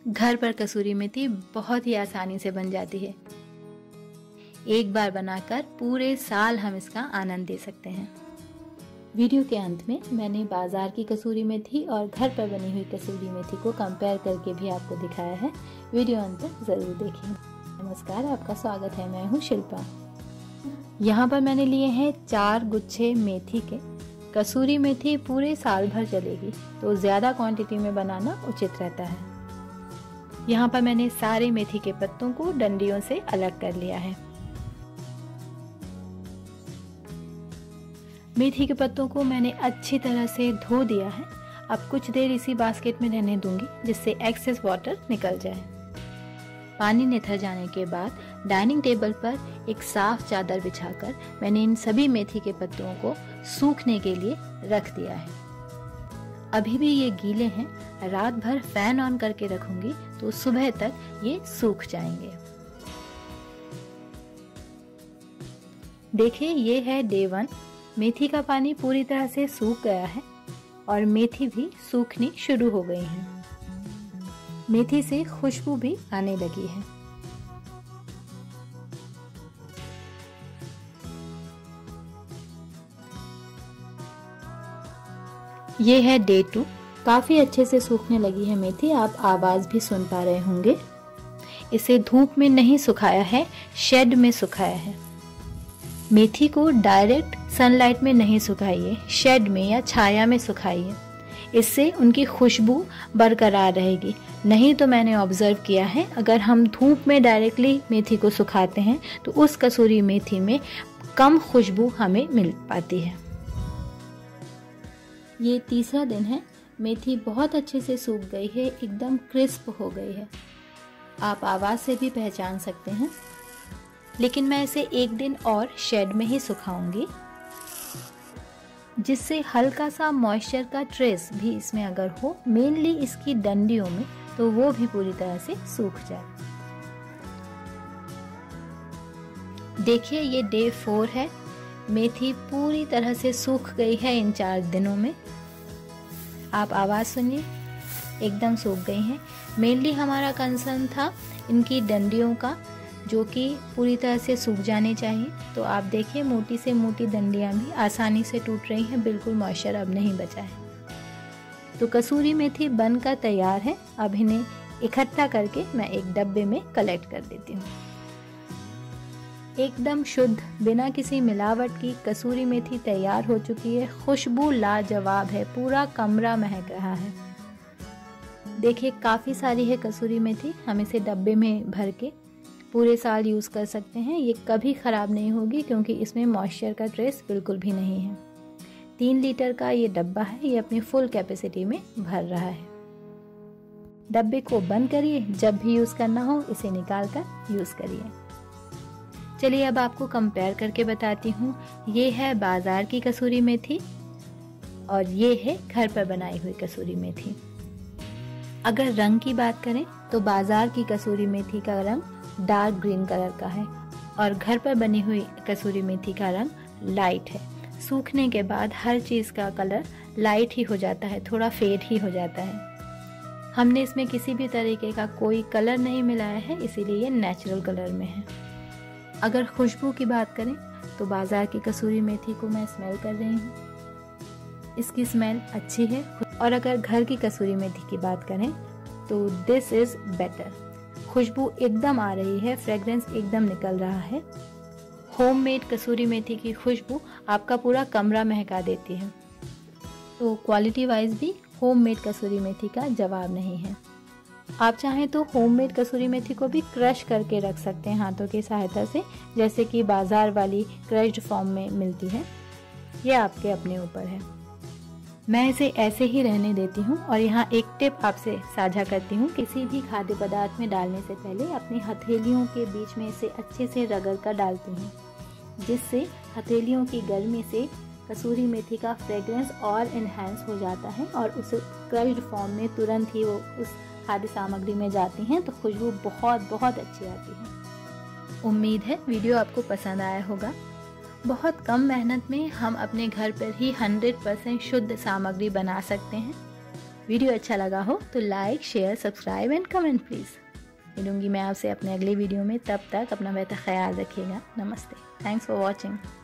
घर पर कसूरी मेथी बहुत ही आसानी से बन जाती है। एक बार बनाकर पूरे साल हम इसका आनंद ले सकते हैं। वीडियो के अंत में मैंने बाजार की कसूरी मेथी और घर पर बनी हुई कसूरी मेथी को कंपेयर करके भी आपको दिखाया है। वीडियो अंत तक जरूर देखें। नमस्कार, आपका स्वागत है। मैं हूँ शिल्पा। यहाँ पर मैंने लिए हैं 4 गुच्छे मेथी के। कसूरी मेथी पूरे साल भर चलेगी, तो ज़्यादा क्वांटिटी में बनाना उचित रहता है। यहाँ पर मैंने सारे मेथी के पत्तों को डंडियों से अलग कर लिया है। मेथी के पत्तों को मैंने अच्छी तरह से धो दिया है। अब कुछ देर इसी बास्केट में रहने दूंगी, जिससे एक्सेस वाटर निकल जाए। पानी निथर जाने के बाद डाइनिंग टेबल पर एक साफ चादर बिछाकर मैंने इन सभी मेथी के पत्तों को सूखने के लिए रख दिया है। अभी भी ये गीले हैं। रात भर फैन ऑन करके रखूंगी तो सुबह तक ये सूख जाएंगे। देखिए, ये है डे 1। मेथी का पानी पूरी तरह से सूख गया है और मेथी भी सूखनी शुरू हो गई है। मेथी से खुशबू भी आने लगी है। ये है डे 2। काफी अच्छे से सूखने लगी है मेथी। आप आवाज भी सुन पा रहे होंगे। इसे धूप में नहीं सुखाया है, शेड में सुखाया है। मेथी को डायरेक्ट सनलाइट में नहीं सुखाइए, शेड में या छाया में सुखाइए। इससे उनकी खुशबू बरकरार रहेगी। नहीं तो मैंने ऑब्जर्व किया है, अगर हम धूप में डायरेक्टली मेथी को सुखाते हैं तो उस कसूरी मेथी में कम खुशबू हमें मिल पाती है। ये तीसरा दिन है। मेथी बहुत अच्छे से सूख गई है, एकदम क्रिस्प हो गई है। आप आवाज से भी पहचान सकते हैं। लेकिन मैं इसे एक दिन और शेड में ही सुखाऊंगी, जिससे हल्का सा मॉइस्चर का ट्रेस भी इसमें अगर हो, मेनली इसकी डंडियों में, तो वो भी पूरी तरह से सूख जाए। देखिए, ये डे 4 है। मेथी पूरी तरह से सूख गई है इन 4 दिनों में। आप आवाज सुनिए, एकदम सूख गई हैं। मेनली हमारा कंसर्न था इनकी डंडियों का, जो कि पूरी तरह से सूख जाने चाहिए। तो आप देखिए, मोटी से मोटी डंडियां भी आसानी से टूट रही हैं। बिल्कुल मॉइस्चर अब नहीं बचा है। तो कसूरी मेथी बनकर तैयार है। अब इन्हें इकट्ठा करके मैं एक डब्बे में कलेक्ट कर देती हूँ। एकदम शुद्ध, बिना किसी मिलावट की कसूरी मेथी तैयार हो चुकी है। खुशबू लाजवाब है, पूरा कमरा महक रहा है। देखिए, काफ़ी सारी है कसूरी मेथी। हम इसे डब्बे में भर के पूरे साल यूज़ कर सकते हैं। ये कभी ख़राब नहीं होगी, क्योंकि इसमें मॉइस्चर का ट्रेस बिल्कुल भी नहीं है। 3 लीटर का ये डब्बा है। ये अपनी फुल कैपेसिटी में भर रहा है। डब्बे को बंद करिए, जब भी यूज़ करना हो इसे निकाल कर यूज़ करिए। चलिए, अब आपको कंपेयर करके बताती हूँ। ये है बाजार की कसूरी मेथी और ये है घर पर बनाई हुई कसूरी मेथी। अगर रंग की बात करें तो बाजार की कसूरी मेथी का रंग डार्क ग्रीन कलर का है और घर पर बनी हुई कसूरी मेथी का रंग लाइट है। सूखने के बाद हर चीज़ का कलर लाइट ही हो जाता है, थोड़ा फेड ही हो जाता है। हमने इसमें किसी भी तरीके का कोई कलर नहीं मिलाया है, इसीलिए ये नेचुरल कलर में है। अगर खुशबू की बात करें तो बाजार की कसूरी मेथी को मैं स्मेल कर रही हूँ। इसकी स्मेल अच्छी है। और अगर घर की कसूरी मेथी की बात करें तो दिस इज बेटर। खुशबू एकदम आ रही है, फ्रेग्रेंस एकदम निकल रहा है। होममेड कसूरी मेथी की खुशबू आपका पूरा कमरा महका देती है। तो क्वालिटी वाइज भी होममेड कसूरी मेथी का जवाब नहीं है। आप चाहें तो होममेड कसूरी मेथी को भी क्रश करके रख सकते हैं हाथों की सहायता से, जैसे कि बाजार वाली क्रश्ड फॉर्म में मिलती है। ये आपके अपने ऊपर है। मैं इसे ऐसे ही रहने देती हूँ। और यहाँ एक टिप आपसे साझा करती हूँ। किसी भी खाद्य पदार्थ में डालने से पहले अपनी हथेलियों के बीच में इसे अच्छे से रगड़ कर डालती हूँ, जिससे हथेलियों की गर्मी से कसूरी मेथी का फ्रेग्रेंस और इन्हेंस हो जाता है और उसे क्रश्ड फॉर्म में तुरंत ही वो उस खाद्य सामग्री में जाती हैं, तो खुशबू बहुत बहुत अच्छी आती है। उम्मीद है वीडियो आपको पसंद आया होगा। बहुत कम मेहनत में हम अपने घर पर ही 100% शुद्ध सामग्री बना सकते हैं। वीडियो अच्छा लगा हो तो like, share, subscribe and comment please. मिलूंगी मैं आपसे अपने अगले वीडियो में, तब तक अपना बेहतर ख्याल रखिएगा। नमस्ते, थैंक्स फॉर वॉचिंग।